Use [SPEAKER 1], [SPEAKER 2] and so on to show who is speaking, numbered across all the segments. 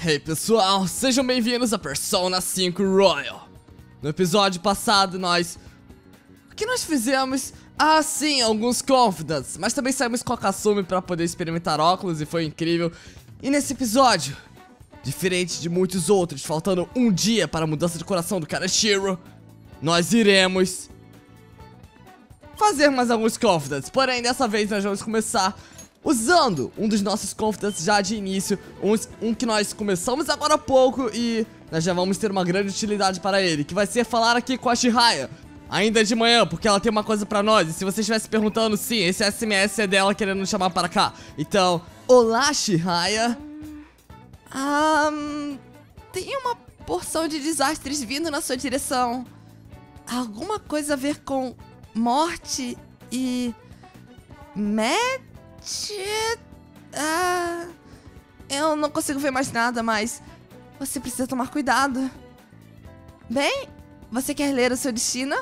[SPEAKER 1] Hey pessoal, sejam bem-vindos a Persona 5 Royal. No episódio passado o que nós fizemos? Ah sim, alguns confidants, mas também saímos com a Kasumi pra poder experimentar óculos e foi incrível. E nesse episódio, diferente de muitos outros, faltando um dia para a mudança de coração do Kaneshiro, nós iremos fazer mais alguns confidants. Porém, dessa vez nós vamos começar usando um dos nossos confidants já de início, um que nós começamos agora há pouco e nós já vamos ter uma grande utilidade para ele, que vai ser falar aqui com a Chihaya, ainda de manhã, porque ela tem uma coisa pra nós. E se você estivesse perguntando, sim, esse SMS é dela querendo nos chamar para cá. Então, olá Chihaya. Tem uma porção de desastres vindo na sua direção. Alguma coisa a ver com morte e... eu não consigo ver mais nada, mas você precisa tomar cuidado. Bem, você quer ler o seu destino?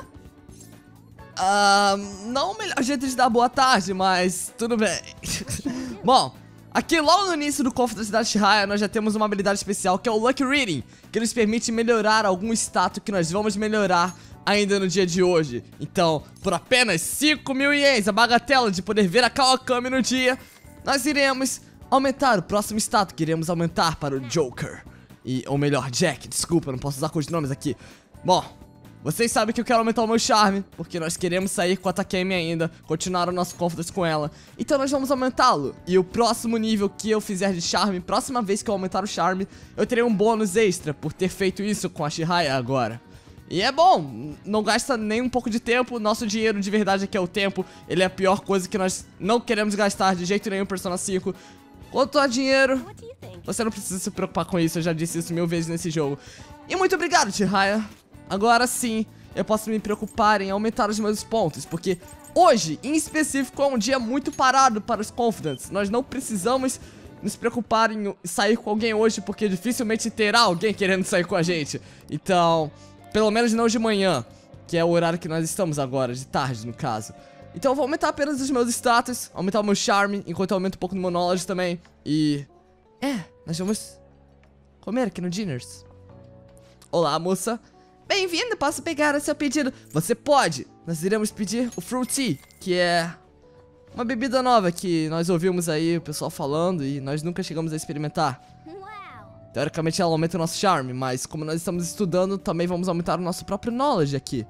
[SPEAKER 1] Não o melhor jeito de dar boa tarde, mas tudo bem. Bom, aqui logo no início do Confidence da Chihaya, nós já temos uma habilidade especial que é o Lucky Reading, que nos permite melhorar algum status que nós vamos melhorar ainda no dia de hoje. Então, por apenas 5.000 ienes, a bagatela de poder ver a Kawakami no dia, nós iremos aumentar o próximo status que iremos aumentar para o Joker. Ou melhor, Jack, desculpa, não posso usar codinomes aqui. Bom, vocês sabem que eu quero aumentar o meu charme, porque nós queremos sair com a Takemi ainda, continuar o nosso confidence com ela. Então nós vamos aumentá-lo. E o próximo nível que eu fizer de charme, próxima vez que eu aumentar o charme, eu terei um bônus extra por ter feito isso com a Chihaya agora. E é bom, não gasta nem um pouco de tempo. Nosso dinheiro de verdade aqui é o tempo. Ele é a pior coisa que nós não queremos gastar de jeito nenhum em Persona 5. Quanto a dinheiro, você não precisa se preocupar com isso. Eu já disse isso 1000 vezes nesse jogo. E muito obrigado, Chihaya. Agora sim, eu posso me preocupar em aumentar os meus pontos, porque hoje, em específico, é um dia muito parado para os confidants. Nós não precisamos nos preocupar em sair com alguém hoje, porque dificilmente terá alguém querendo sair com a gente. Então... pelo menos não de manhã, que é o horário que nós estamos agora, de tarde no caso. Então eu vou aumentar apenas os meus status, aumentar o meu charme, enquanto eu aumento um pouco do meu knowledge também. E... nós vamos comer aqui no Dinners. Olá, moça. Bem-vindo, posso pegar o seu pedido? Você pode. Nós iremos pedir o Fruit Tea, que é uma bebida nova que nós ouvimos aí o pessoal falando e nós nunca chegamos a experimentar. Teoricamente ela aumenta o nosso charme, mas como nós estamos estudando, também vamos aumentar o nosso próprio knowledge aqui.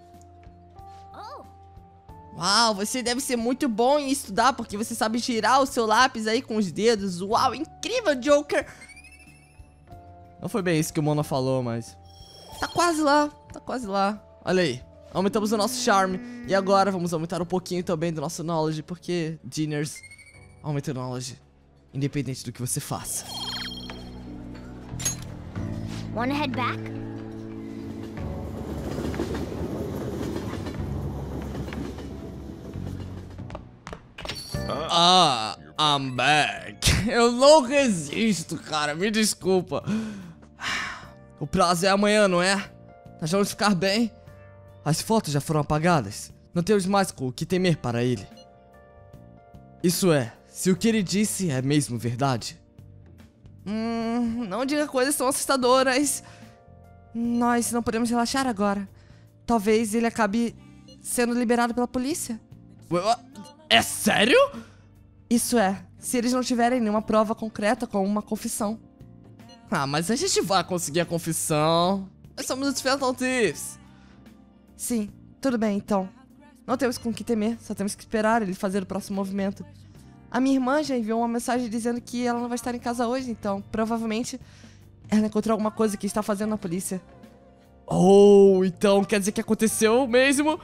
[SPEAKER 1] Uau, você deve ser muito bom em estudar, porque você sabe girar o seu lápis aí com os dedos. Uau, incrível, Joker! Não foi bem isso que o Mona falou, mas... tá quase lá, tá quase lá. Olha aí, aumentamos o nosso charme. E agora vamos aumentar um pouquinho também do nosso knowledge, porque Dinners aumenta o knowledge, independente do que você faça.
[SPEAKER 2] Wanna head back?
[SPEAKER 1] I'm back. Eu não resisto, cara, me desculpa. O prazo é amanhã, não é? Nós vamos ficar bem. As fotos já foram apagadas. Não temos mais com o que temer para ele. Isso é, se o que ele disse é mesmo verdade. Não diga coisas tão assustadoras. Nós não podemos relaxar agora. Talvez ele acabe sendo liberado pela polícia. É sério? Isso é, se eles não tiverem nenhuma prova concreta como uma confissão. Mas a gente vai conseguir a confissão. Nós somos os Phantom Thieves. Sim, tudo bem então. Não temos com o que temer, só temos que esperar ele fazer o próximo movimento. A minha irmã já enviou uma mensagem dizendo que ela não vai estar em casa hoje, então provavelmente ela encontrou alguma coisa que está fazendo na polícia. Então quer dizer que aconteceu mesmo?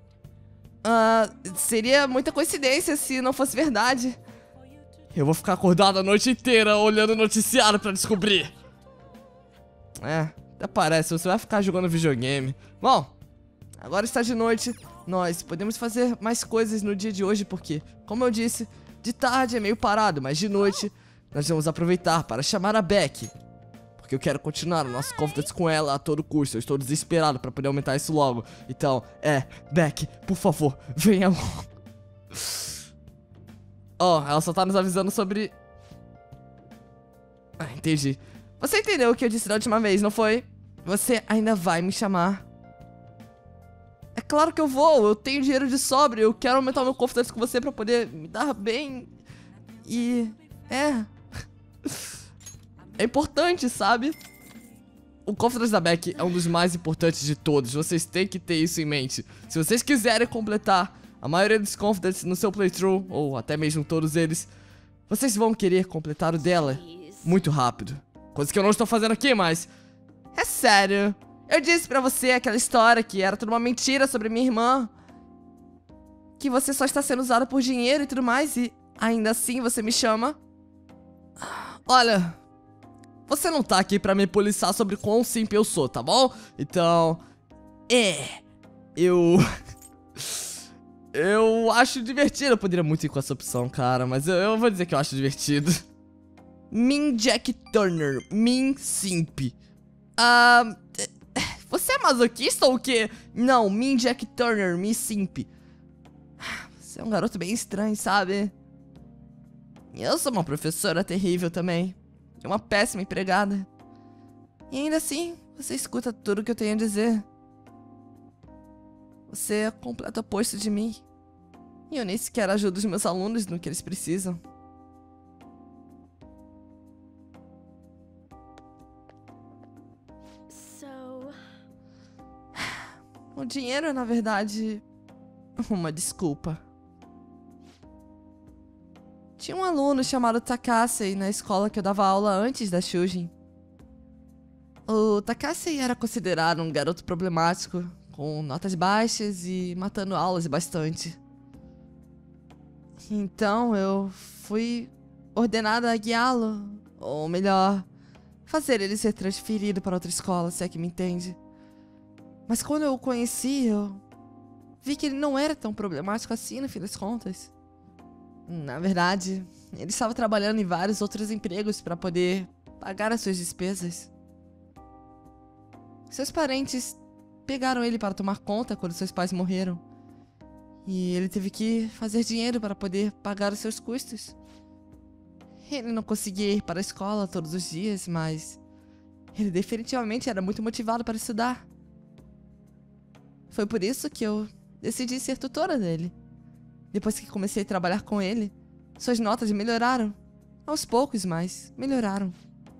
[SPEAKER 1] Seria muita coincidência se não fosse verdade. Eu vou ficar acordado a noite inteira olhando o noticiário pra descobrir. Até parece, você vai ficar jogando videogame. Bom, agora está de noite. Nós podemos fazer mais coisas no dia de hoje, porque, como eu disse, de tarde é meio parado, mas de noite nós vamos aproveitar para chamar a Beck, porque eu quero continuar o nosso confidence com ela a todo custo. Eu estou desesperado para poder aumentar isso logo. Então, Beck, por favor, venha logo. Ela só tá nos avisando sobre... entendi. Você entendeu o que eu disse da última vez, não foi? Você ainda vai me chamar. É claro que eu vou, eu tenho dinheiro de sobra, eu quero aumentar o meu confidence com você pra poder me dar bem. E... é importante, sabe? O confidence da Becky é um dos mais importantes de todos, vocês têm que ter isso em mente. Se vocês quiserem completar a maioria dos confidence no seu playthrough, ou até mesmo todos eles, vocês vão querer completar o dela muito rápido. Coisa que eu não estou fazendo aqui, mas... é sério. Eu disse pra você aquela história que era tudo uma mentira sobre minha irmã. Que você só está sendo usada por dinheiro e tudo mais, e ainda assim você me chama. Olha... você não tá aqui pra me policiar sobre quão simples eu sou, tá bom? Então... eu acho divertido. Eu poderia muito ir com essa opção, cara, mas eu vou dizer que eu acho divertido. Min Jack Turner. Min Simp. Você é masoquista ou o quê? Não, Min Jack Turner. Min Simp. Você é um garoto bem estranho, sabe? Eu sou uma professora terrível também. É uma péssima empregada. E ainda assim, você escuta tudo que eu tenho a dizer. Você é o completo oposto de mim. E eu nem sequer ajudo os meus alunos no que eles precisam. O dinheiro é, na verdade, uma desculpa. Tinha um aluno chamado Takase na escola que eu dava aula antes da Shujin. O Takase era considerado um garoto problemático, com notas baixas e matando aulas bastante. Então eu fui ordenada a guiá-lo, ou melhor, fazer ele ser transferido para outra escola, se é que me entende. Mas quando eu o conheci, eu vi que ele não era tão problemático assim, no fim das contas. Na verdade, ele estava trabalhando em vários outros empregos para poder pagar as suas despesas. Seus parentes pegaram ele para tomar conta quando seus pais morreram. E ele teve que fazer dinheiro para poder pagar os seus custos. Ele não conseguia ir para a escola todos os dias, mas ele definitivamente era muito motivado para estudar. Foi por isso que eu decidi ser tutora dele. Depois que comecei a trabalhar com ele, suas notas melhoraram. Aos poucos, mas melhoraram.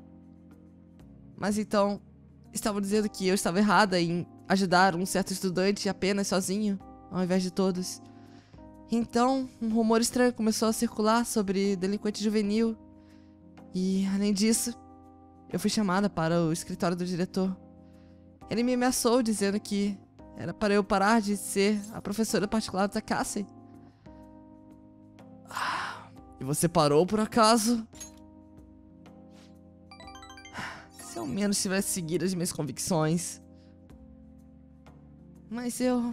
[SPEAKER 1] Mas então, estavam dizendo que eu estava errada em ajudar um certo estudante apenas sozinho, ao invés de todos. Então, um rumor estranho começou a circular sobre delinquente juvenil. E, além disso, eu fui chamada para o escritório do diretor. Ele me ameaçou dizendo que era para eu parar de ser a professora particular da Cassie. E você parou por acaso? Se ao menos tivesse seguido as minhas convicções. Mas eu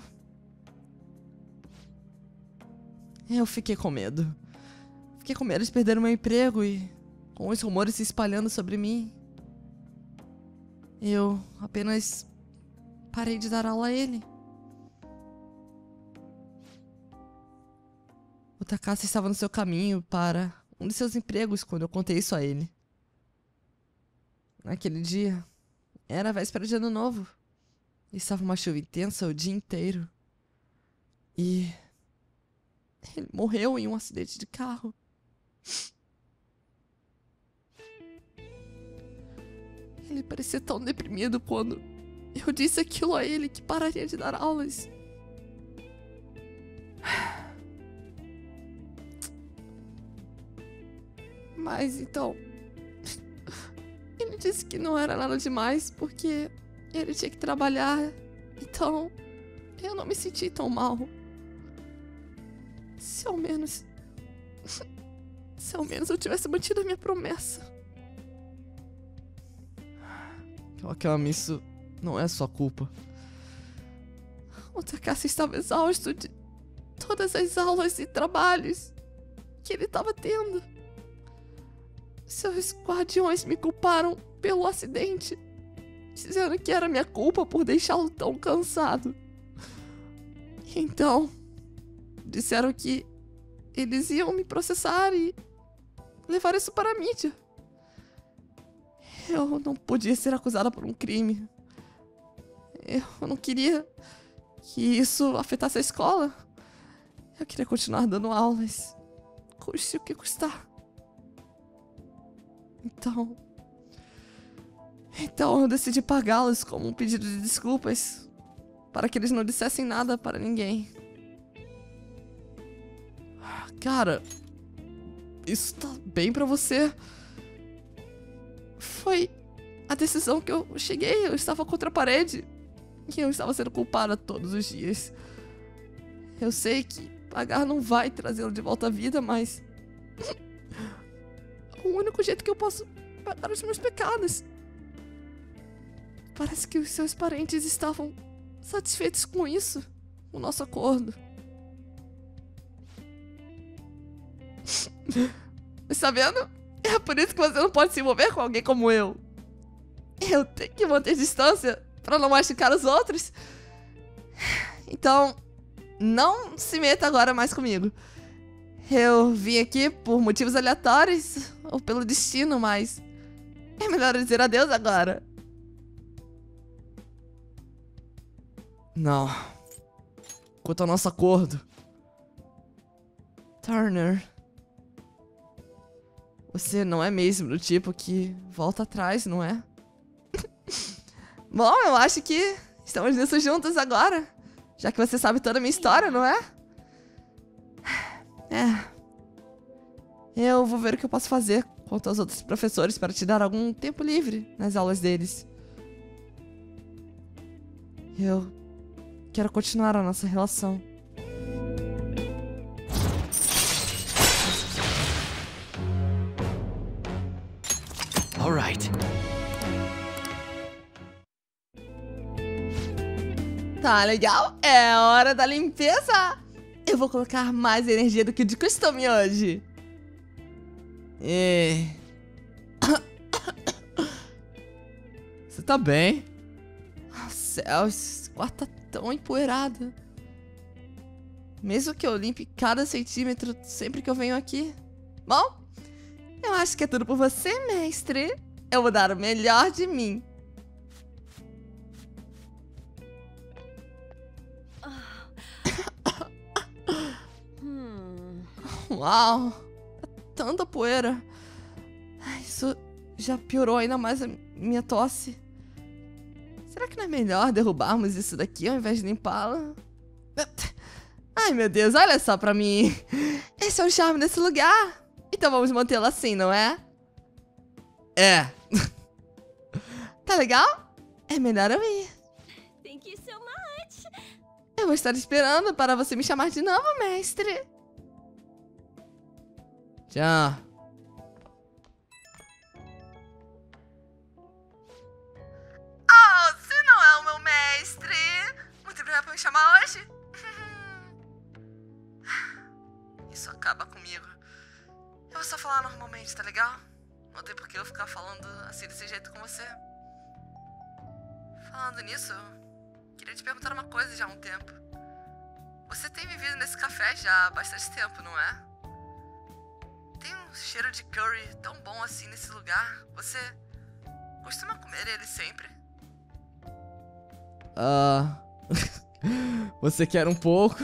[SPEAKER 1] fiquei com medo. Fiquei com medo de perder o meu emprego e com os rumores se espalhando sobre mim. Eu apenas parei de dar aula a ele. O Takase estava no seu caminho para um de seus empregos quando eu contei isso a ele. Naquele dia, era a véspera de Ano Novo. Estava uma chuva intensa o dia inteiro. E ele morreu em um acidente de carro. Ele parecia tão deprimido quando eu disse aquilo a ele, que pararia de dar aulas. Mas então, ele disse que não era nada demais porque ele tinha que trabalhar. Então, eu não me senti tão mal. Se ao menos eu tivesse mantido a minha promessa. Kawakami, isso não é sua culpa. O Takase estava exausto de todas as aulas e trabalhos que ele estava tendo. Seus guardiões me culparam pelo acidente, dizendo que era minha culpa por deixá-lo tão cansado. Então, disseram que eles iam me processar e levar isso para a mídia. Eu não podia ser acusada por um crime. Eu não queria que isso afetasse a escola. Eu queria continuar dando aulas, custe o que custar. Então eu decidi pagá-los como um pedido de desculpas, para que eles não dissessem nada para ninguém. Cara, isso tá bem pra você? Foi a decisão que eu cheguei. Eu estava contra a parede e eu estava sendo culpada todos os dias. Eu sei que pagar não vai trazê-lo de volta à vida, mas o único jeito que eu posso pagar os meus pecados. Parece que os seus parentes estavam satisfeitos com isso, o nosso acordo. Está vendo? É por isso que você não pode se envolver com alguém como eu. Eu tenho que manter distância pra não machucar os outros. Então, não se meta agora mais comigo. Eu vim aqui por motivos aleatórios ou pelo destino, mas é melhor dizer adeus agora. Não. Quanto ao nosso acordo, Turner, você não é mesmo do tipo que volta atrás, não é? Bom, eu acho que estamos nisso juntos agora, já que você sabe toda a minha história, não é? Eu vou ver o que eu posso fazer quanto aos outros professores para te dar algum tempo livre nas aulas deles. Eu quero continuar a nossa relação.
[SPEAKER 3] Alright.
[SPEAKER 1] Tá legal? É hora da limpeza! Eu vou colocar mais energia do que de costume hoje.
[SPEAKER 3] Você tá bem?
[SPEAKER 1] Céu, esse quarto tá tão empoeirado. Mesmo que eu limpe cada centímetro sempre que eu venho aqui. Bom, eu acho que é tudo por você, mestre. Eu vou dar o melhor de mim. Uau, tá tanta poeira. Isso já piorou ainda mais a minha tosse. Será que não é melhor derrubarmos isso daqui ao invés de limpá-la? Ai, meu Deus, olha só pra mim. Esse é o charme desse lugar. Então vamos mantê-lo assim, não é?
[SPEAKER 3] É.
[SPEAKER 1] Tá legal? É melhor eu ir.
[SPEAKER 2] Thank you so much.
[SPEAKER 1] Eu vou estar esperando para você me chamar de novo, mestre.
[SPEAKER 3] Tchau.
[SPEAKER 1] Oh, você não é o meu mestre. Muito obrigada por me chamar hoje. Isso acaba comigo. Eu vou só falar normalmente, tá legal? Não tem por que eu ficar falando assim desse jeito com você. Falando nisso, eu queria te perguntar uma coisa já há um tempo. Você tem vivido nesse café já há bastante tempo, não é? Tem um cheiro de curry tão bom assim nesse lugar. Você costuma comer ele sempre?
[SPEAKER 3] Você quer um pouco?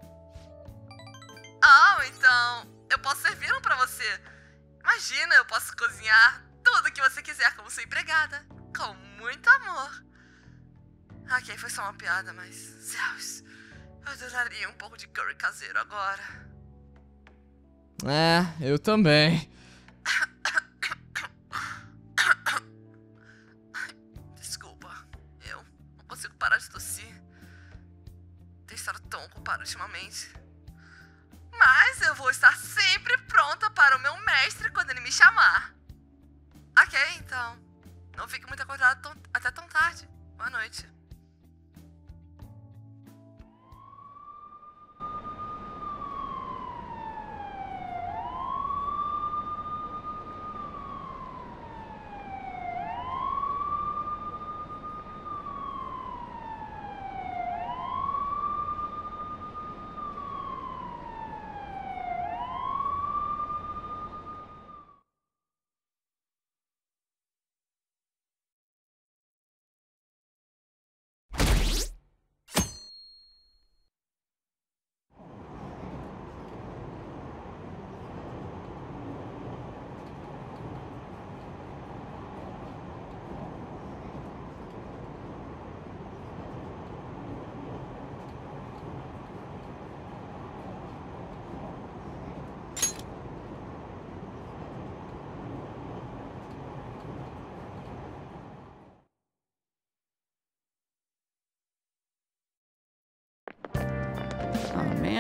[SPEAKER 1] Ah, então eu posso servi-lo pra você. Imagina, eu posso cozinhar tudo que você quiser como sua empregada. Com muito amor. Ok, foi só uma piada, mas... Céus, eu adoraria um pouco de curry caseiro agora.
[SPEAKER 3] Eu também.
[SPEAKER 1] Desculpa, eu não consigo parar de tossir. Tenho estado tão ocupado ultimamente. Mas eu vou estar sempre pronta para o meu mestre quando ele me chamar. Ok, então. Não fique muito acordado até tão tarde. Boa noite.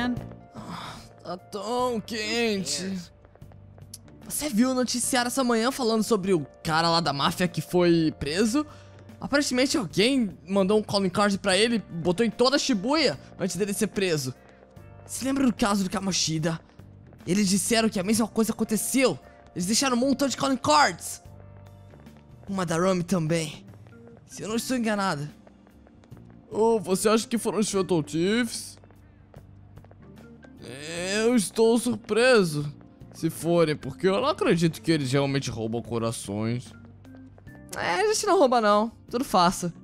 [SPEAKER 4] man?
[SPEAKER 1] Tá tão quente. Você viu o noticiário essa manhã falando sobre o cara lá da máfia que foi preso? Aparentemente alguém mandou um calling card pra ele, botou em toda a Shibuya antes dele ser preso. Se lembra do caso do Kamoshida? Eles disseram que a mesma coisa aconteceu. Eles deixaram um montão de calling cards. O Madarame também. Se eu não estou enganado. Oh, você acha que foram os Phantom Thieves? Eu estou surpreso. Se forem, porque eu não acredito que eles realmente roubam corações. A gente não rouba não. Tudo faça.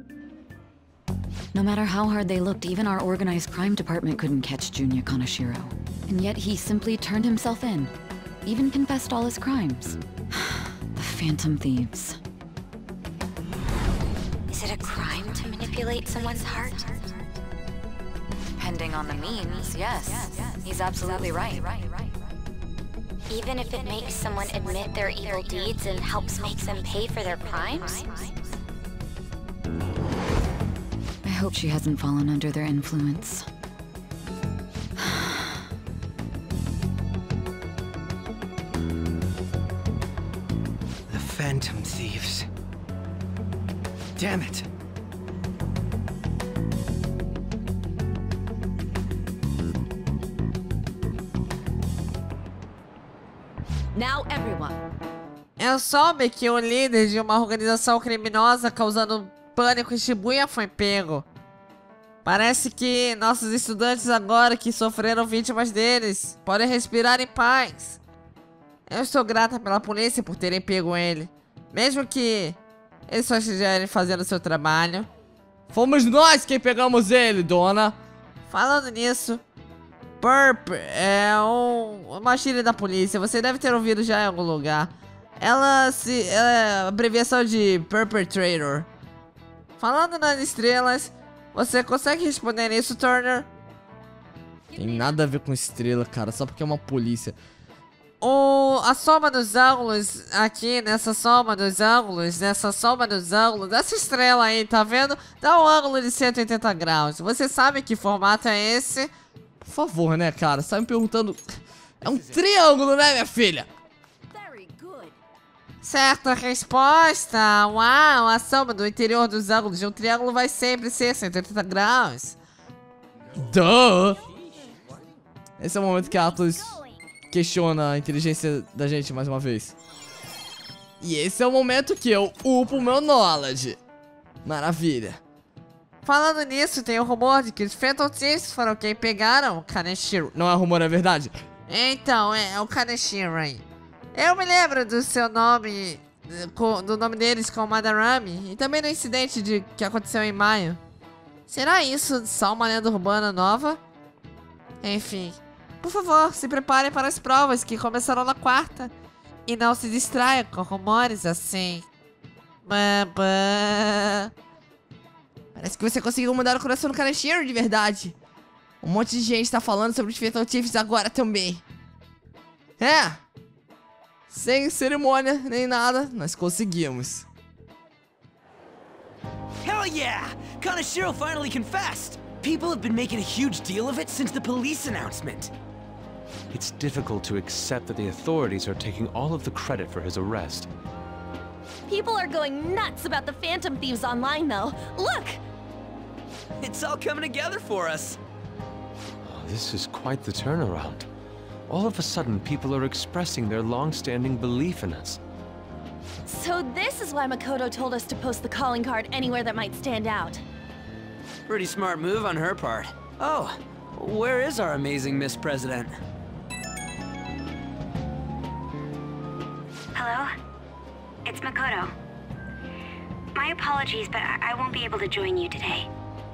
[SPEAKER 4] No matter how hard they looked, even our organized crime department couldn't catch Junya Kaneshiro. And yet he simply turned himself in. Even confessed all his crimes. The Phantom Thieves.
[SPEAKER 5] Is it a crime to manipulate someone's heart?
[SPEAKER 4] Depending on the means, yes. He's absolutely right.
[SPEAKER 5] Even if it makes someone admit their evil deeds and helps make them pay for their crimes?
[SPEAKER 4] I hope she hasn't fallen under their influence.
[SPEAKER 6] The Phantom Thieves. Damn it.
[SPEAKER 2] Now everyone.
[SPEAKER 7] Eu soube que o líder de uma organização criminosa causando pânico em Shibuya foi pego. Parece que nossos estudantes agora que sofreram vítimas deles podem respirar em paz. Eu estou grata pela polícia por terem pego ele. Mesmo que eles só estiverem fazendo seu trabalho.
[SPEAKER 1] Fomos nós quem pegamos ele, dona.
[SPEAKER 7] Falando nisso, Perp é uma gíria da polícia. Você deve ter ouvido já em algum lugar. Ela é a abreviação de Perpetrator. Falando nas estrelas, você consegue responder isso, Turner?
[SPEAKER 1] Tem nada a ver com estrela, cara, só porque é uma polícia.
[SPEAKER 7] A soma dos ângulos aqui, nessa soma dos ângulos, dessa estrela aí, tá vendo? Dá um ângulo de 180 graus. Você sabe que formato é esse?
[SPEAKER 1] Por favor, né, cara? Você tá me perguntando... É um triângulo, né, minha filha?
[SPEAKER 2] Very good.
[SPEAKER 7] Certa resposta! Uau, a soma do interior dos ângulos de um triângulo vai sempre ser 180 graus.
[SPEAKER 1] Duh! Esse é o momento que a Atlas questiona a inteligência da gente mais uma vez. E esse é o momento que eu upo o meu knowledge. Maravilha.
[SPEAKER 7] Falando nisso, tem o rumor de que os Phantom Thieves foram quem pegaram o Kaneshiro.
[SPEAKER 1] Não é rumor, é verdade.
[SPEAKER 7] Então, é o Kaneshiro aí. Eu me lembro do seu nome, do nome deles com Madarame, e também do incidente que aconteceu em maio. Será isso só uma lenda urbana nova? Enfim, por favor, se prepare para as provas que começarão na quarta. E não se distraia com rumores assim.
[SPEAKER 1] Parece que você conseguiu mudar o coração do Kaneshiro de verdade. Um monte de gente tá falando sobre os Phantom Thieves agora também. É. Sem cerimônia nem nada, nós conseguimos.
[SPEAKER 6] Hell yeah! Kaneshiro finally confessed! People have been making a huge deal of it since the police announcement.
[SPEAKER 8] It's difficult to accept that the authorities are taking all of the credit for his arrest.
[SPEAKER 2] People are going nuts about the Phantom Thieves online, though. Look!
[SPEAKER 6] It's all coming together for us.
[SPEAKER 8] Oh, this is quite the turnaround. All of a sudden, people are expressing their long-standing belief in us.
[SPEAKER 2] So this is why Makoto told us to post the calling card anywhere that might stand out.
[SPEAKER 6] Pretty smart move on her part. Oh, where is our amazing Miss President?
[SPEAKER 5] Hello? It's Makoto. My apologies, but I won't be able to join you today.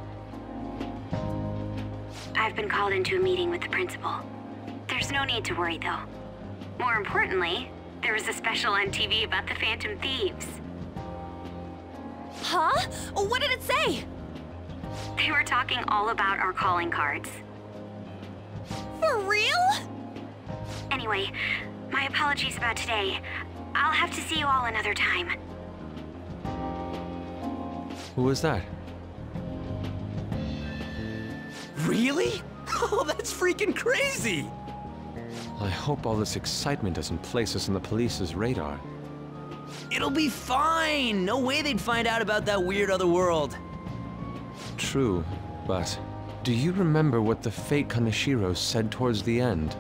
[SPEAKER 5] I've been called into a meeting with the principal. There's no need to worry, though. More importantly, there was a special on TV about the Phantom Thieves.
[SPEAKER 2] Huh? What did it say?
[SPEAKER 5] They were talking all about our calling cards.
[SPEAKER 2] For real?
[SPEAKER 5] Anyway, my apologies about today. I'll have to see you all another time.
[SPEAKER 8] Who was that?
[SPEAKER 6] Really? Oh, that's freaking crazy!
[SPEAKER 8] I hope all this excitement doesn't place us on the police's radar.
[SPEAKER 6] It'll be fine! No way they'd find out about that weird other world.
[SPEAKER 8] True, but do you remember what the fake Kaneshiro said towards the end?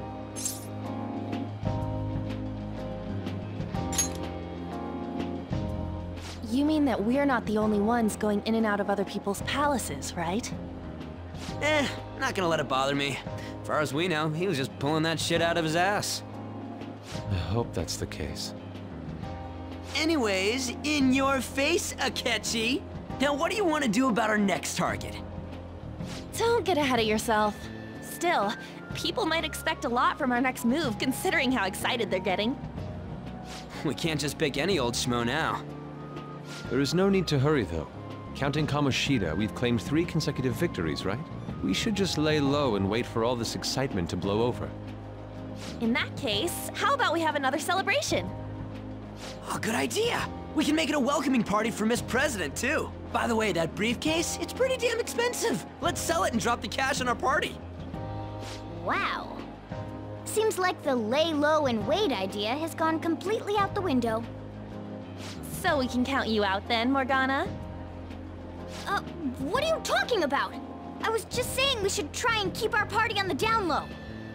[SPEAKER 2] You mean that we're not the only ones going in and out of other people's palaces, right?
[SPEAKER 6] Not gonna let it bother me. As far as we know, he was just pulling that shit out of his ass.
[SPEAKER 8] I hope that's the case.
[SPEAKER 6] Anyways, in your face, Akechi! Now what do you want to do about our next target?
[SPEAKER 2] Don't get ahead of yourself. Still, people might expect a lot from our next move, considering how excited they're getting.
[SPEAKER 6] We can't just pick any old schmo now.
[SPEAKER 8] There is no need to hurry, though. Counting Kamoshida, we've claimed 3 consecutive victories, right? We should just lay low and wait for all this excitement to blow over.
[SPEAKER 2] In that case, how about we have another celebration?
[SPEAKER 6] Oh, good idea! We can make it a welcoming party for Miss President, too. By the way, that briefcase, it's pretty damn expensive. Let's sell it and drop the cash on our party.
[SPEAKER 9] Wow. Seems like the lay low and wait idea has gone completely out the window.
[SPEAKER 2] So we can count you out then, Morgana?
[SPEAKER 9] What are you talking about? I was just saying we should try and keep our party on the down low.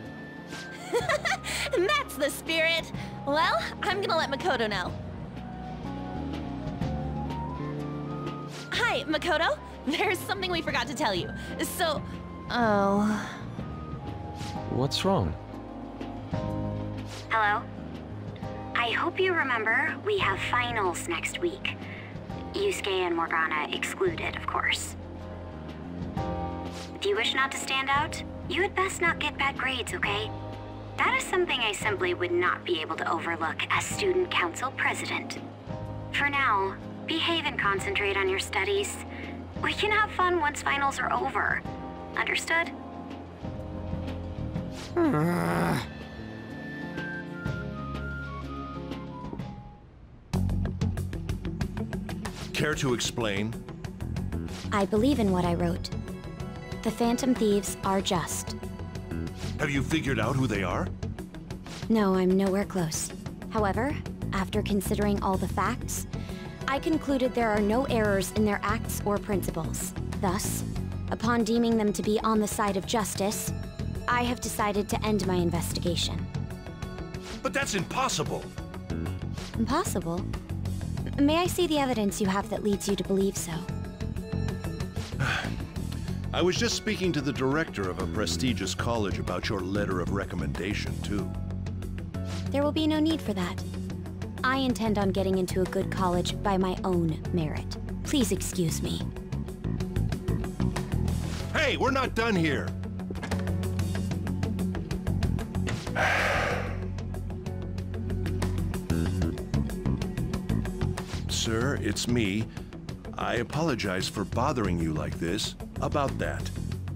[SPEAKER 2] That's the spirit. Well, I'm gonna let Makoto know. Hi, Makoto. There's something we forgot to tell you. So,
[SPEAKER 8] What's wrong?
[SPEAKER 5] Hello? I hope you remember we have finals next week. Yusuke and Morgana excluded, of course. If you wish not to stand out, you had best not get bad grades, okay? That is something I simply would not be able to overlook as student council president. For now, behave and concentrate on your studies. We can have fun once finals are over. Understood?
[SPEAKER 10] Care to explain?
[SPEAKER 9] I believe in what I wrote. The Phantom Thieves are just.
[SPEAKER 10] Have you figured out who they are?
[SPEAKER 9] No, I'm nowhere close. However, after considering all the facts, I concluded there are no errors in their acts or principles. Thus, upon deeming them to be on the side of justice, I have decided to end my investigation.
[SPEAKER 10] But that's impossible!
[SPEAKER 9] Impossible? May I see the evidence you have that leads you to believe so?
[SPEAKER 10] I was just speaking to the director of a prestigious college about your letter of recommendation, too.
[SPEAKER 9] There will be no need for that. I intend on getting into a good college by my own merit. Please excuse me.
[SPEAKER 10] Hey, we're not done here! Sir, it's me. I apologize for bothering you like this. About that.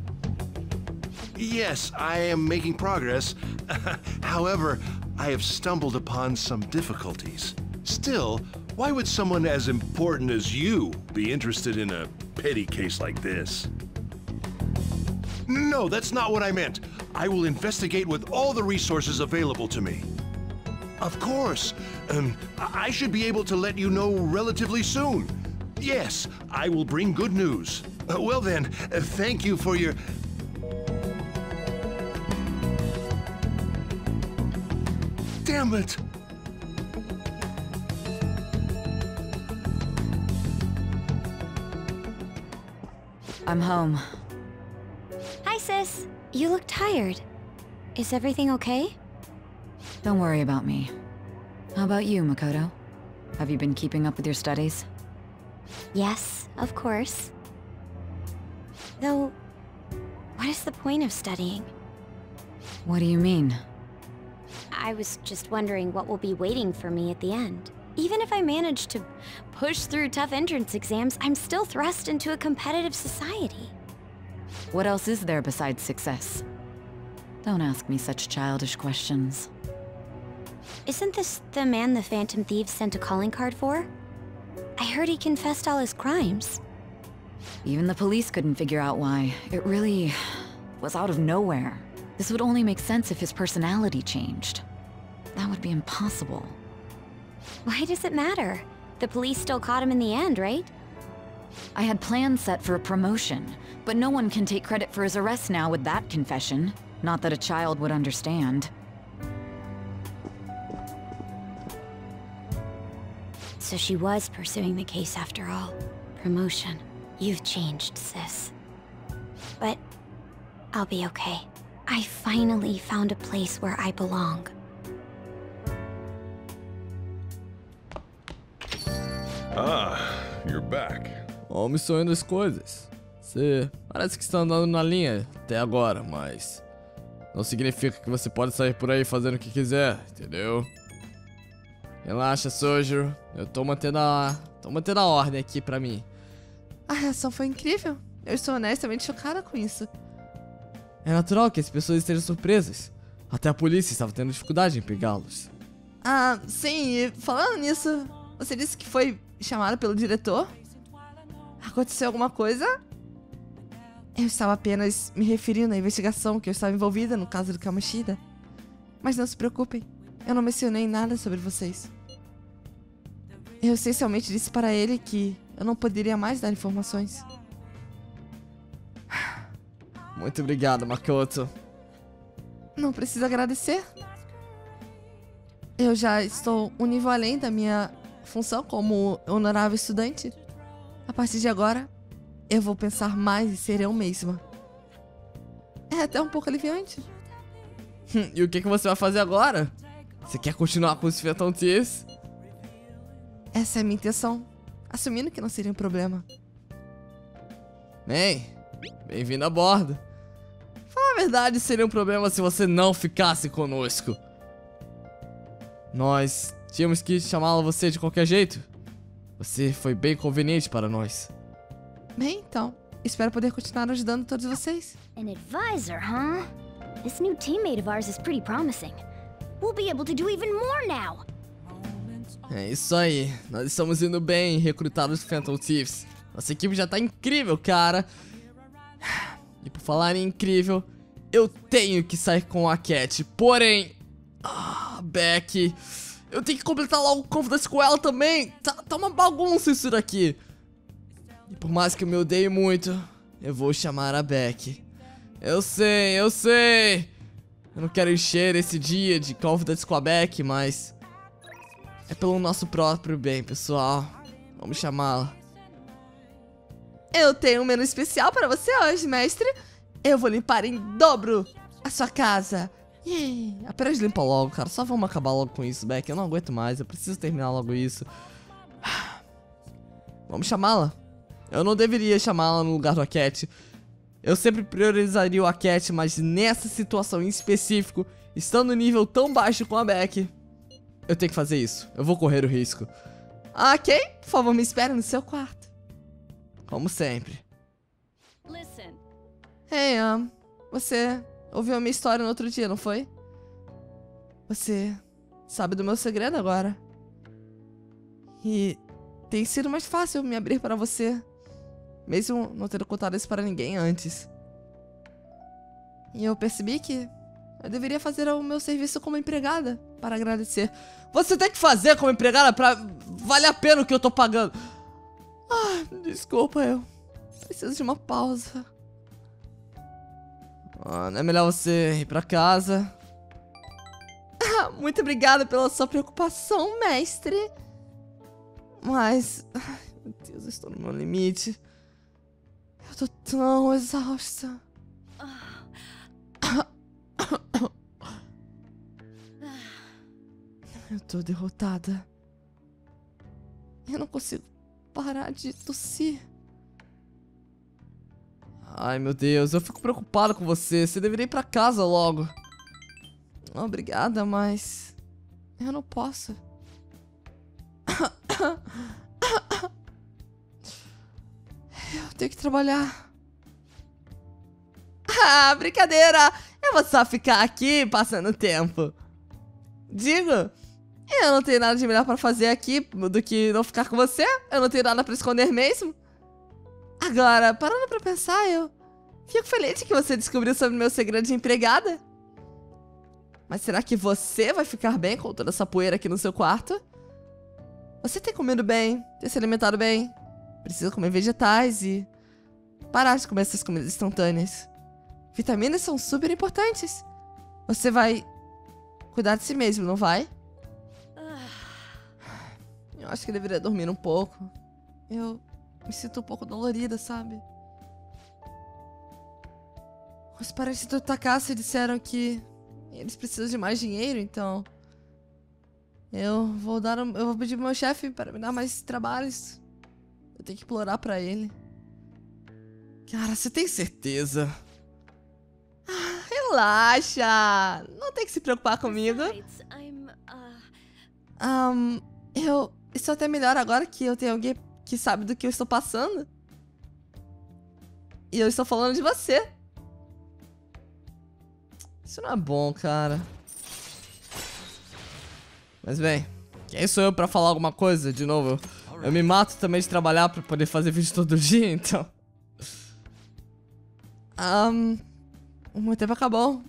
[SPEAKER 10] Yes, I am making progress. However, I have stumbled upon some difficulties. Still, why would someone as important as you be interested in a petty case like this? No, that's not what I meant. I will investigate with all the resources available to me. Of course. I should be able to let you know relatively soon. Yes, I will bring good news. Well then, thank you for your... Damn it!
[SPEAKER 4] I'm home.
[SPEAKER 9] Hi, sis. You look tired. Is everything okay?
[SPEAKER 4] Don't worry about me. How about you, Makoto? Have you been keeping up with your studies?
[SPEAKER 9] Yes, of course. Though, what is the point of studying?
[SPEAKER 4] What do you mean?
[SPEAKER 9] I was just wondering what will be waiting for me at the end. Even if I manage to push through tough entrance exams, I'm still thrust into a competitive society.
[SPEAKER 4] What else is there besides success? Don't ask me such childish questions.
[SPEAKER 9] Isn't this the man the Phantom Thieves sent a calling card for? I heard he confessed all his crimes.
[SPEAKER 4] Even the police couldn't figure out why. It really was out of nowhere. This would only make sense if his personality changed. That would be impossible.
[SPEAKER 9] Why does it matter? The police still caught him in the end, right?
[SPEAKER 4] I had plans set for a promotion, but no one can take credit for his arrest now with that confession. Not that a child would understand.
[SPEAKER 9] So she was pursuing the case after all. Promotion. You've changed, sis. But I'll be okay. I finally found a place where I belong.
[SPEAKER 10] Ah, you're back.
[SPEAKER 1] Homem sonhando as coisas. Você parece que está andando na linha até agora, mas não significa que você pode sair por aí fazendo o que quiser, entendeu? Relaxa, Sojiro. Eu tô mantendo a ordem aqui pra mim.
[SPEAKER 7] A reação foi incrível. Eu estou honestamente chocada com isso.
[SPEAKER 1] É natural que as pessoas estejam surpresas. Até a polícia estava tendo dificuldade em pegá-los.
[SPEAKER 7] Ah, sim, e falando nisso, você disse que foi chamado pelo diretor? Aconteceu alguma coisa? Eu estava apenas me referindo à investigação que eu estava envolvida no caso do Kamoshida. Mas não se preocupem, eu não mencionei nada sobre vocês. Eu essencialmente disse para ele que eu não poderia mais dar informações.
[SPEAKER 1] Muito obrigado, Makoto.
[SPEAKER 7] Não precisa agradecer. Eu já estou um nível além da minha função como honorável estudante. A partir de agora, eu vou pensar mais em ser eu mesma. É até um pouco aliviante.
[SPEAKER 1] E o que você vai fazer agora? Você quer continuar com os Phantom Thieves?
[SPEAKER 7] Essa é a minha intenção, assumindo que não seria um problema.
[SPEAKER 1] Bem, bem-vindo a bordo. Falar a verdade, seria um problema se você não ficasse conosco. Nós tínhamos que chamá-la você de qualquer jeito. Você foi bem conveniente para nós.
[SPEAKER 7] Bem, então, espero poder continuar ajudando todos vocês.
[SPEAKER 9] An advisor, huh? This new teammate of ours is pretty promising. We'll be able to do even more now.
[SPEAKER 1] É isso aí, nós estamos indo bem recrutar os Phantom Thieves. Nossa equipe já tá incrível, cara. E por falar em incrível, eu tenho que sair com a Cat. Porém, Beck, eu tenho que completar logo o Confidence com ela também. Tá uma bagunça isso daqui. E por mais que eu me odeie muito, eu vou chamar a Beck. Eu sei. Eu não quero encher esse dia de Confidence com a Beck, mas é pelo nosso próprio bem, pessoal. Vamos chamá-la.
[SPEAKER 7] Eu tenho um menu especial para você hoje, mestre. Eu vou limpar em dobro a sua casa.
[SPEAKER 1] Apenas limpa logo, cara. Só vamos acabar logo com isso, Beck. Eu não aguento mais. Eu preciso terminar logo isso. Vamos chamá-la. Eu não deveria chamá-la no lugar do Cat. Eu sempre priorizaria o Cat, mas nessa situação em específico, estando no nível tão baixo com a Beck, eu tenho que fazer isso. Eu vou correr o risco.
[SPEAKER 7] Ok, por favor, me espere no seu quarto.
[SPEAKER 1] Como sempre.
[SPEAKER 7] Hey, você ouviu a minha história no outro dia, não foi? Você sabe do meu segredo agora. E tem sido mais fácil me abrir para você, mesmo não tendo contado isso para ninguém antes. E eu percebi que eu deveria fazer o meu serviço como empregada para agradecer.
[SPEAKER 1] Você tem que fazer como empregada pra valer a pena o que eu tô pagando.
[SPEAKER 7] Desculpa, eu preciso de uma pausa.
[SPEAKER 1] Não é melhor você ir pra casa?
[SPEAKER 7] Muito obrigada pela sua preocupação, mestre. Mas, meu Deus, eu estou no meu limite. Eu tô tão exausta. Eu tô derrotada. Eu não consigo parar de tossir.
[SPEAKER 1] Ai, meu Deus, eu fico preocupado com você. Você deveria ir pra casa logo.
[SPEAKER 7] Obrigada, mas eu não posso. Eu tenho que trabalhar.
[SPEAKER 1] Brincadeira. Eu vou só ficar aqui passando tempo.
[SPEAKER 7] Digo, eu não tenho nada de melhor pra fazer aqui do que não ficar com você. Eu não tenho nada pra esconder mesmo. Agora, parando pra pensar, eu
[SPEAKER 1] Fico feliz de que você descobriu sobre meu segredo de empregada. Mas será que você vai ficar bem com toda essa poeira aqui no seu quarto? Você tem comido bem, tem se alimentado bem. Precisa comer vegetais e parar de comer essas comidas instantâneas. Vitaminas são super importantes. Você vai cuidar de si mesmo, não vai? Eu acho que deveria dormir um pouco. Eu me sinto um pouco dolorida, sabe? Os parentes do Takase disseram que eles precisam de mais dinheiro, então eu vou pedir pro meu chefe para me dar mais trabalhos. Eu tenho que implorar pra ele. Cara, você tem certeza? Relaxa! Não tem que se preocupar comigo. Eu estou até melhor agora que eu tenho alguém que sabe do que eu estou passando. E eu estou falando de você. Isso não é bom, cara. Mas bem, quem sou eu pra falar alguma coisa? De novo, eu me mato também de trabalhar pra poder fazer vídeo todo dia, então... O meu tempo acabou.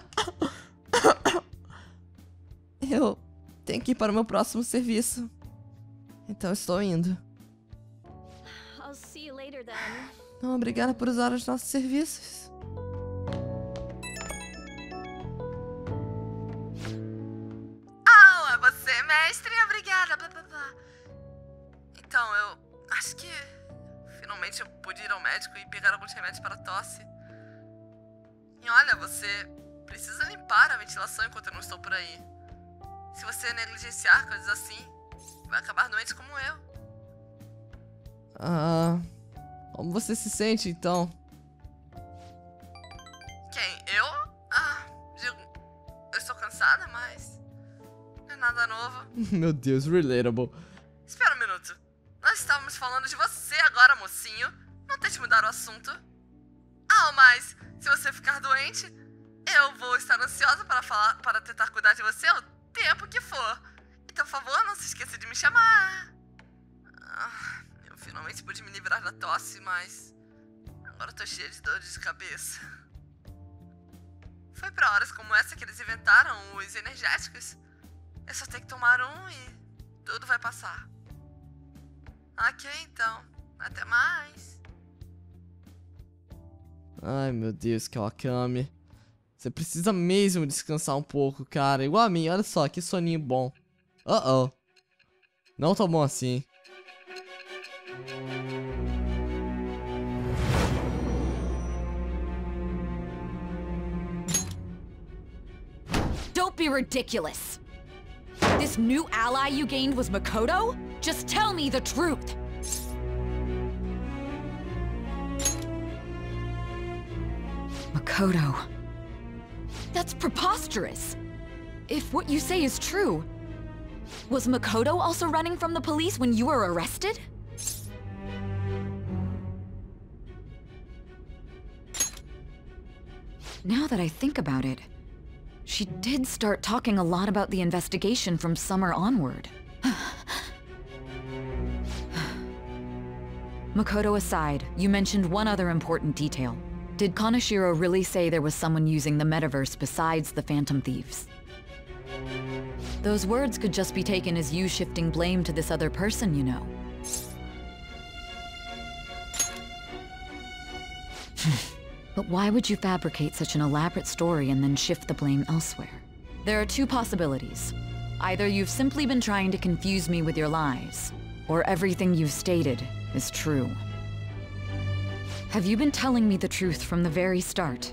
[SPEAKER 1] Eu tenho que ir para o meu próximo serviço. Então estou indo.
[SPEAKER 2] I'll see you later then.
[SPEAKER 1] Não, obrigada por usar os nossos serviços. É você, mestre? Obrigada. Blá, blá, blá. Então, eu acho que finalmente eu pude ir ao médico e pegar alguns remédios para a tosse. E olha, você precisa limpar a ventilação enquanto eu não estou por aí. Se você negligenciar coisas assim, vai acabar doente como eu. Como você se sente, então? Quem? Eu? Eu estou cansada, mas não é nada novo. Meu Deus, relatable. Espera um minuto. Nós estávamos falando de você agora, mocinho. Não tente mudar o assunto. Mas se você ficar doente, eu vou estar ansiosa para tentar cuidar de você o tempo que for. Então, por favor, não se esqueça de me chamar. Eu finalmente pude me livrar da tosse, mas agora eu tô cheia de dores de cabeça. Foi pra horas como essa que eles inventaram os energéticos. Eu só tenho que tomar um e tudo vai passar. Ok, então. Até mais. Ai, meu Deus, Kawakami. Você precisa mesmo descansar um pouco, cara. Igual a mim, olha só, que soninho bom. Não tão bom assim.
[SPEAKER 4] Don't be ridiculous. This new ally you gained was Makoto? Just tell me the truth. Makoto. That's preposterous. If what you say is true, was Makoto also running from the police when you were arrested? Now that I think about it, she did start talking a lot about the investigation from summer onward. Makoto aside, you mentioned one other important detail. Did Kaneshiro really say there was someone using the metaverse besides the Phantom Thieves? Those words could just be taken as you shifting blame to this other person, you know. But why would you fabricate such an elaborate story and then shift the blame elsewhere? There are two possibilities. Either you've simply been trying to confuse me with your lies, or everything you've stated is true. Have you been telling me the truth from the very start?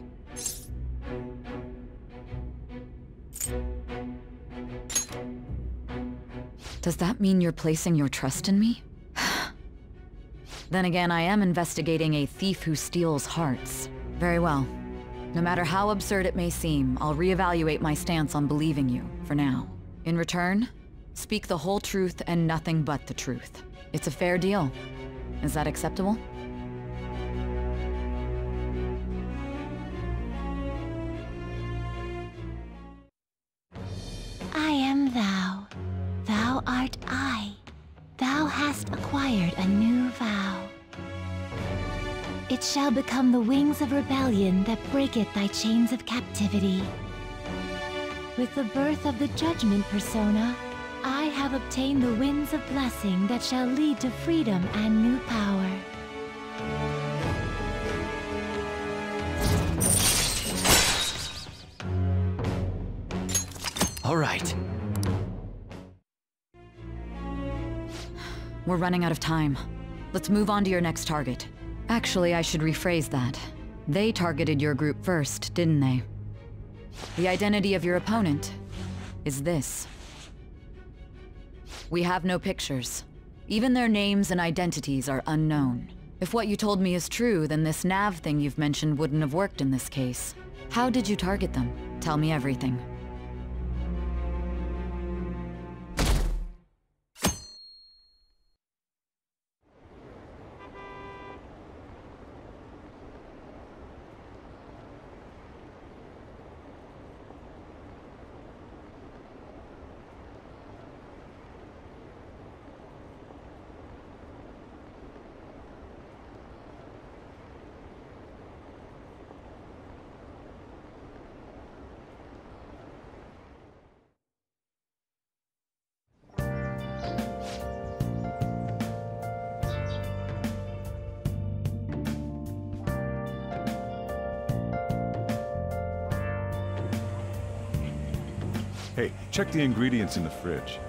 [SPEAKER 4] Does that mean you're placing your trust in me? Then again, I am investigating a thief who steals hearts. Very well. No matter how absurd it may seem, I'll reevaluate my stance on believing you, for now. In return, speak the whole truth and nothing but the truth. It's a fair deal. Is that acceptable?
[SPEAKER 9] I am thou. Thou art I. Thou hast acquired a new vow.
[SPEAKER 2] It shall become the wings of rebellion that breaketh thy chains of captivity. With the birth of the Judgment Persona, I have obtained the winds of blessing that shall lead to freedom and new power.
[SPEAKER 6] All right.
[SPEAKER 4] We're running out of time. Let's move on to your next target. Actually, I should rephrase that. They targeted your group first, didn't they? The identity of your opponent is this. We have no pictures. Even their names and identities are unknown. If what you told me is true, then this nav thing you've mentioned wouldn't have worked in this case. How did you target them? Tell me everything.
[SPEAKER 11] Hey, check the ingredients in the fridge.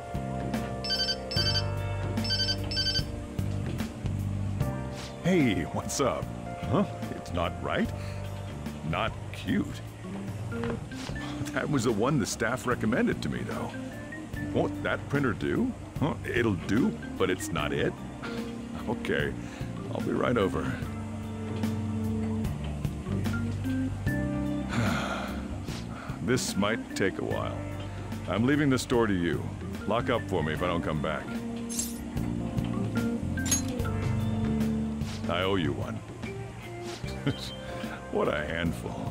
[SPEAKER 11] Hey, what's up? Huh? It's not right? Not cute. That was the one the staff recommended to me, though. Won't that printer do? Huh? It'll do, but it's not it? Okay, I'll be right over. This might take a while. I'm leaving the store to you. Lock up for me if I don't come back. I owe you one. What a handful.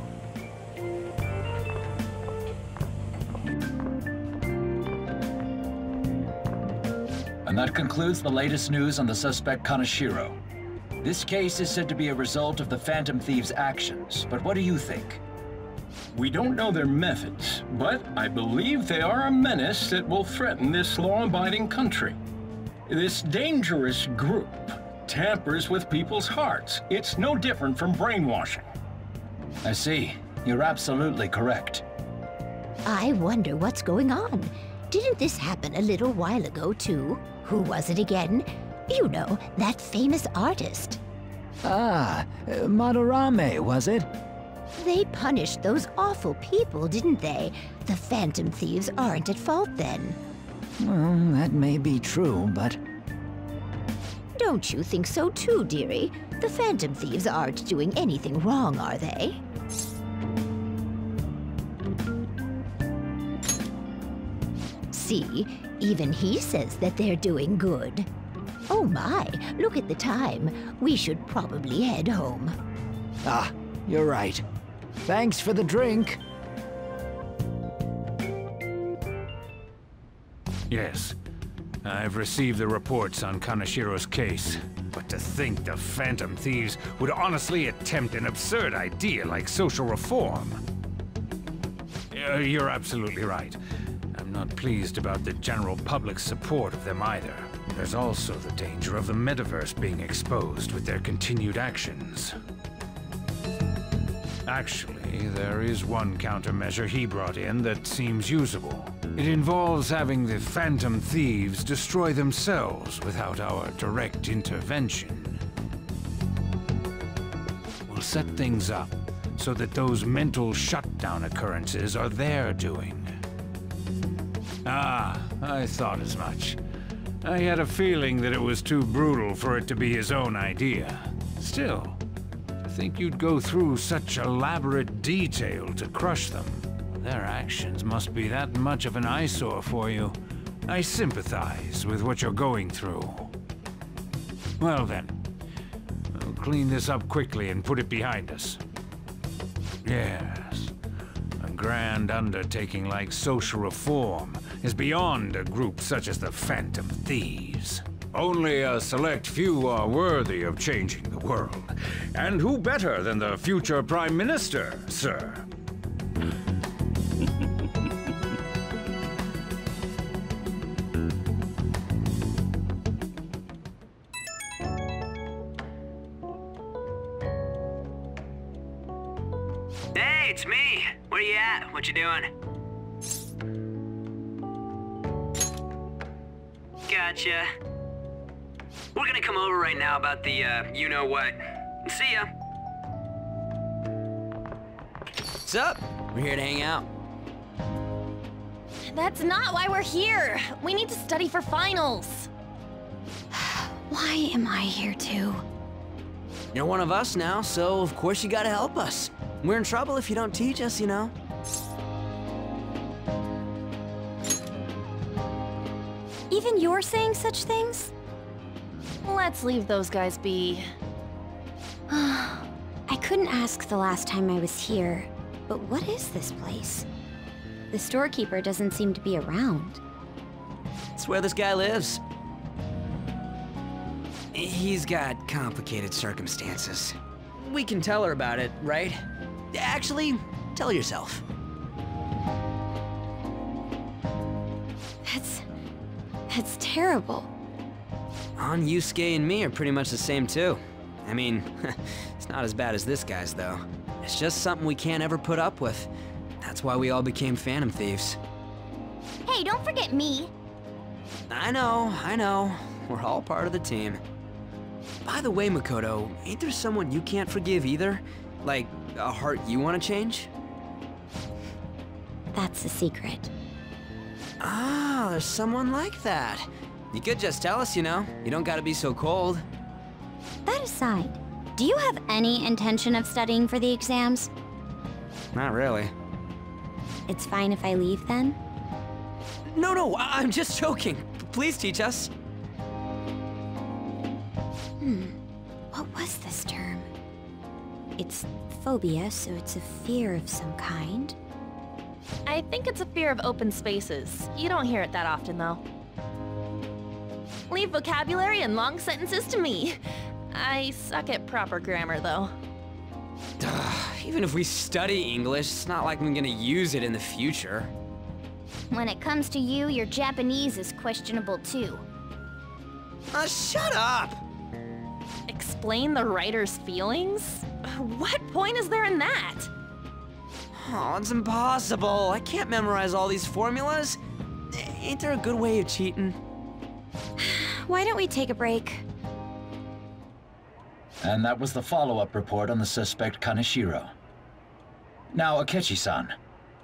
[SPEAKER 12] And that concludes the latest news on the suspect Kaneshiro. This case is said to be a result of the Phantom Thieves' actions, but what do you think?
[SPEAKER 13] We don't know their methods, but I believe they are a menace that will threaten this law-abiding country. This dangerous group tampers with people's hearts. It's no different from brainwashing.
[SPEAKER 12] I see. You're absolutely correct.
[SPEAKER 14] I wonder what's going on. Didn't this happen a little while ago, too? Who was it again? You know, that famous artist.
[SPEAKER 15] Ah, Madarame, was it?
[SPEAKER 14] They punished those awful people, didn't they? The Phantom Thieves aren't at fault then.
[SPEAKER 15] Well, that may be true, but...
[SPEAKER 14] Don't you think so too, dearie? The Phantom Thieves aren't doing anything wrong, are they? See, even he says that they're doing good. Oh my, look at the time. We should probably head home.
[SPEAKER 15] Ah, you're right. Thanks for the drink.
[SPEAKER 16] Yes. I've received the reports on Kaneshiro's case. But to think the Phantom Thieves would honestly attempt an absurd idea like social reform. You're absolutely right. I'm not pleased about the general public's support of them either. There's also the danger of the metaverse being exposed with their continued actions. Actually, there is one countermeasure he brought in that seems usable. It involves having the Phantom Thieves destroy themselves without our direct intervention. We'll set things up so that those mental shutdown occurrences are their doing. Ah, I thought as much. I had a feeling that it was too brutal for it to be his own idea. Still, to think you'd go through such elaborate detail to crush them. Their actions must be that much of an eyesore for you. I sympathize with what you're going through. Well then, we'll clean this up quickly and put it behind us. Yes, a grand undertaking like social reform is beyond a group such as the Phantom Thieves. Only a select few are worthy of changing the world. And who better than the future Prime Minister, sir?
[SPEAKER 6] Hey, it's me. Where you at? What you doing? Gotcha. We're gonna come over right now about the, you-know-what. See ya. What's up? We're here to hang out.
[SPEAKER 17] That's not why we're here. We need to study for finals.
[SPEAKER 9] Why am I here too?
[SPEAKER 6] You're one of us now, so of course you gotta help us. We're in trouble if you don't teach us, you know.
[SPEAKER 9] Even you're saying such things?
[SPEAKER 17] Let's leave those guys be.
[SPEAKER 9] I couldn't ask the last time I was here, but what is this place? The storekeeper doesn't seem to be around.
[SPEAKER 6] It's where this guy lives. He's got complicated circumstances. We can tell her about it, right? Actually, tell her yourself.
[SPEAKER 9] That's terrible.
[SPEAKER 6] On Yusuke and me are pretty much the same too. I mean, it's not as bad as this guy's though. It's just something we can't ever put up with. That's why we all became Phantom Thieves.
[SPEAKER 14] Hey, don't forget me.
[SPEAKER 6] I know. We're all part of the team. By the way, Makoto, ain't there someone you can't forgive either? Like, a heart you want to change?
[SPEAKER 9] That's a secret.
[SPEAKER 6] Ah, there's someone like that. You could just tell us, you know. You don't gotta be so cold.
[SPEAKER 9] That aside, do you have any intention of studying for the exams?
[SPEAKER 6] Not really.
[SPEAKER 9] It's fine if I leave then?
[SPEAKER 6] No, I'm just joking. Please teach us.
[SPEAKER 9] What was this term? It's phobia, so it's a fear of some kind.
[SPEAKER 17] I think it's a fear of open spaces. You don't hear it that often, though. Leave vocabulary and long sentences to me. I suck at proper grammar, though.
[SPEAKER 6] Even if we study English, it's not like I'm gonna use it in the future.
[SPEAKER 14] When it comes to you, your Japanese is questionable too.
[SPEAKER 6] Shut up!
[SPEAKER 17] Explain the writer's feelings? What point is there in that?
[SPEAKER 6] Oh, it's impossible. I can't memorize all these formulas. Ain't there a good way of cheating?
[SPEAKER 9] Why don't we take a break?
[SPEAKER 12] And that was the follow-up report on the suspect Kaneshiro. Now, Akechi-san.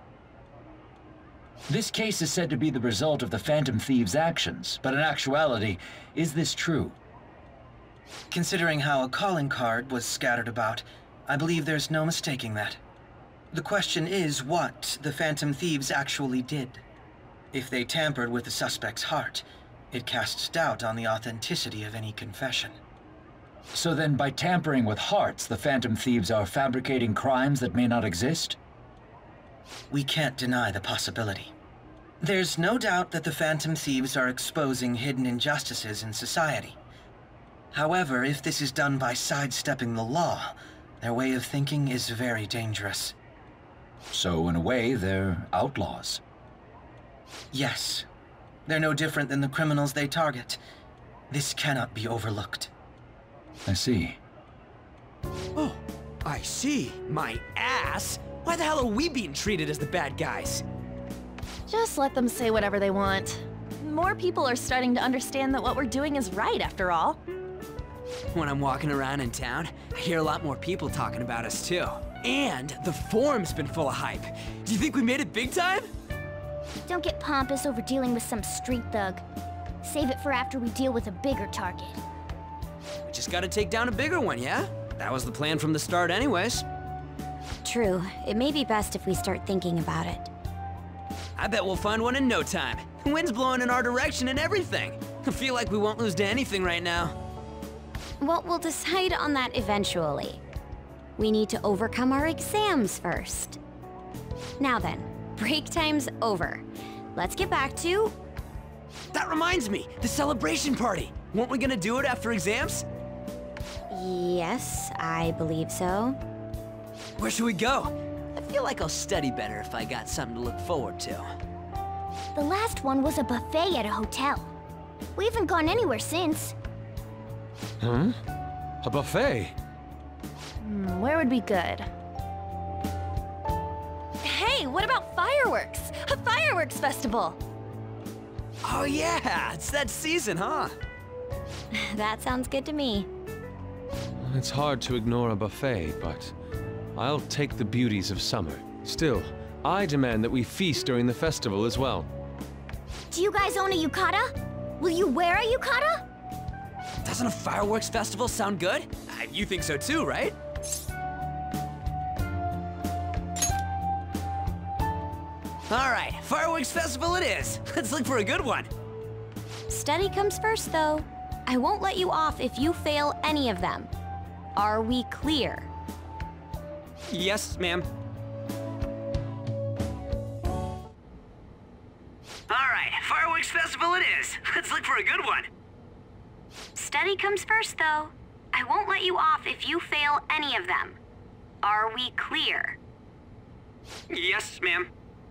[SPEAKER 12] This case is said to be the result of the Phantom Thieves' actions, but in actuality, is this true?
[SPEAKER 18] Considering how a calling card was scattered about, I believe there's no mistaking that. The question is what the Phantom Thieves actually did. If they tampered with the suspect's heart, it casts doubt on the authenticity of any confession.
[SPEAKER 12] So then, by tampering with hearts, the Phantom Thieves are fabricating crimes that may not exist?
[SPEAKER 18] We can't deny the possibility. There's no doubt that the Phantom Thieves are exposing hidden injustices in society. However, if this is done by sidestepping the law, their way of thinking is very dangerous.
[SPEAKER 12] So, in a way, they're outlaws.
[SPEAKER 18] Yes. They're no different than the criminals they target. This cannot be overlooked.
[SPEAKER 12] I see.
[SPEAKER 6] Oh, I see. My ass? Why the hell are we being treated as the bad guys?
[SPEAKER 17] Just let them say whatever they want. More people are starting to understand that what we're doing is right, after all.
[SPEAKER 6] When I'm walking around in town, I hear a lot more people talking about us too. And the forum's been full of hype. Do you think we made it big time?
[SPEAKER 14] Don't get pompous over dealing with some street thug. Save it for after we deal with a bigger target.
[SPEAKER 6] We just gotta take down a bigger one, yeah? That was the plan from the start anyways.
[SPEAKER 9] True. It may be best if we start thinking about it.
[SPEAKER 6] I bet we'll find one in no time. The wind's blowing in our direction and everything. I feel like we won't lose to anything right now.
[SPEAKER 9] Well, we'll decide on that eventually. We need to overcome our exams first. Now then, break time's over. Let's get back to...
[SPEAKER 6] That reminds me, the celebration party. Weren't we gonna do it after exams?
[SPEAKER 9] Yes, I believe so.
[SPEAKER 6] Where should we go? I feel like I'll study better if I got something to look forward to.
[SPEAKER 14] The last one was a buffet at a hotel. We haven't gone anywhere since.
[SPEAKER 8] Huh? A buffet?
[SPEAKER 17] Where would be good? Hey, what about fireworks? A fireworks festival!
[SPEAKER 6] Oh yeah, it's that season, huh?
[SPEAKER 9] That sounds good to me.
[SPEAKER 8] It's hard to ignore a buffet, but I'll take the beauties of summer. Still, I demand that we feast during the festival as well.
[SPEAKER 14] Do you guys own a yukata? Will you wear a yukata?
[SPEAKER 6] Doesn't a fireworks festival sound good? You think so too, right? All right, fireworks festival it is. Let's look for a good one.
[SPEAKER 9] Study comes first, though. I won't let you off if you fail any of them. Are we clear?
[SPEAKER 6] Yes, ma'am. All right, fireworks festival it is. Let's look for a good one.
[SPEAKER 5] Study comes first, though. I won't let you off if you fail any of them. Are we clear?
[SPEAKER 6] Yes, ma'am.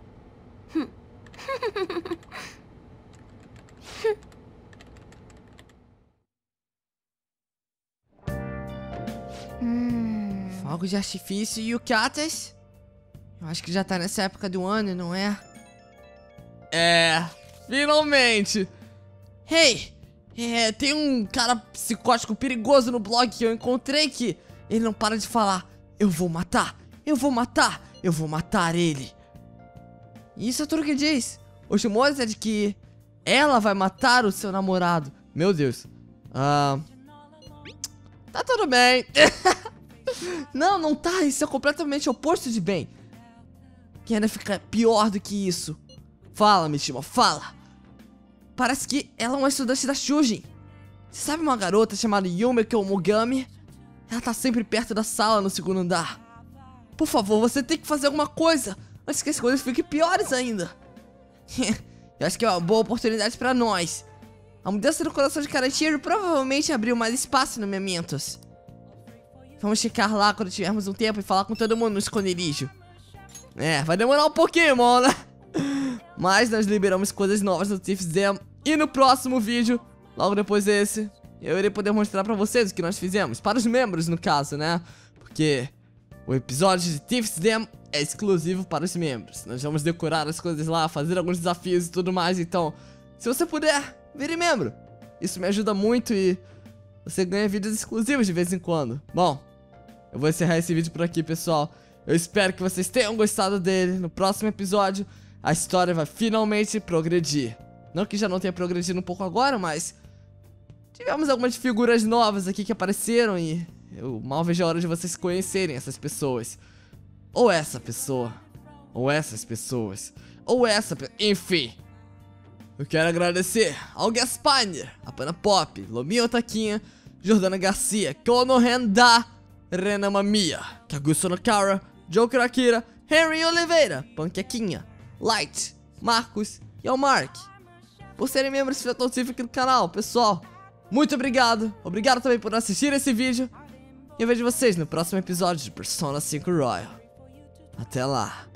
[SPEAKER 1] Fogos de artifício e yukatas? Eu acho que já tá nessa época do ano, não é? É, finalmente! Hey, tem um cara psicótico perigoso no blog que eu encontrei que ele não para de falar: eu vou matar, eu vou matar, eu vou matar ele. E isso é tudo que diz. O rumores é de que ela vai matar o seu namorado. Meu Deus. Tá tudo bem. Não, não tá. Isso é completamente oposto de bem. Que ainda fica pior do que isso. Fala, Mishima, fala. Parece que ela é uma estudante da Shujin. Você sabe uma garota chamada Yumeko Mogami? Ela tá sempre perto da sala no segundo andar. Por favor, você tem que fazer alguma coisa antes que as coisas fiquem piores ainda. Eu acho que é uma boa oportunidade pra nós. A mudança do coração de Karashiro provavelmente abriu mais espaço no Mementos. Vamos checar lá quando tivermos um tempo e falar com todo mundo no esconderijo. É, vai demorar um pouquinho, né? Mas nós liberamos coisas novas no Thief's Den. E no próximo vídeo, logo depois desse, eu irei poder mostrar pra vocês o que nós fizemos. Para os membros, no caso, né? Porque o episódio de Thief's Den é exclusivo para os membros. Nós vamos decorar as coisas lá, fazer alguns desafios e tudo mais. Então, se você puder, vire membro. Isso me ajuda muito e você ganha vídeos exclusivos de vez em quando. Bom, eu vou encerrar esse vídeo por aqui, pessoal. Eu espero que vocês tenham gostado dele. No próximo episódio, a história vai finalmente progredir. Não que já não tenha progredido um pouco agora, mas tivemos algumas figuras novas aqui que apareceram e eu mal vejo a hora de vocês conhecerem essas pessoas. Ou essa pessoa, ou essas pessoas, ou essa... Enfim, eu quero agradecer ao Gaspanier, a Pana Pop, Lominho Otaquinha, Jordana Garcia, Kono Henda, Rena Mamia, Kaguso Nakara, Joker Akira, Henry Oliveira, Panquequinha, Light, Marcos e ao Mark, por serem membros filétons aqui do canal, pessoal. Muito obrigado. Obrigado também por assistir esse vídeo. E eu vejo vocês no próximo episódio de Persona 5 Royal. Até lá.